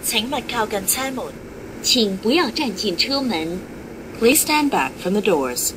請勿靠近車門。 請不要站進車門。 Please stand back from the doors.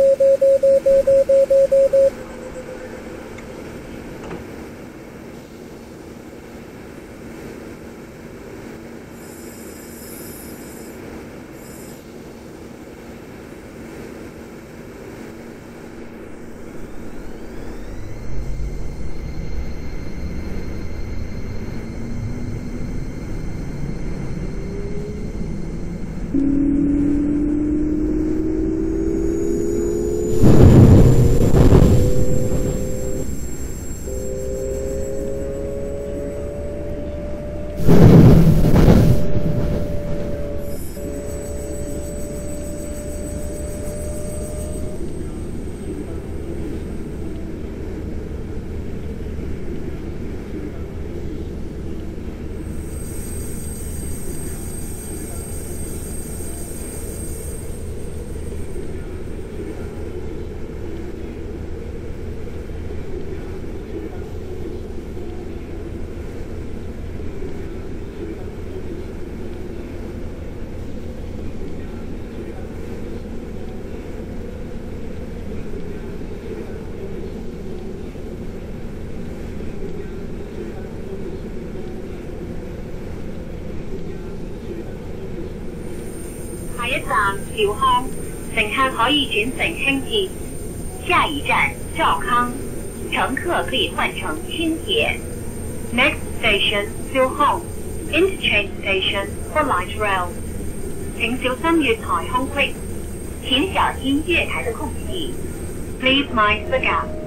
下一站兆康，乘客可以轉乘輕鐵。下一站兆康，乘客可以換乘輕鐵。Next station 兆康 ，interchange station for light rail。請小心月台空隙，請小心月台的空隙。Please mind the gap.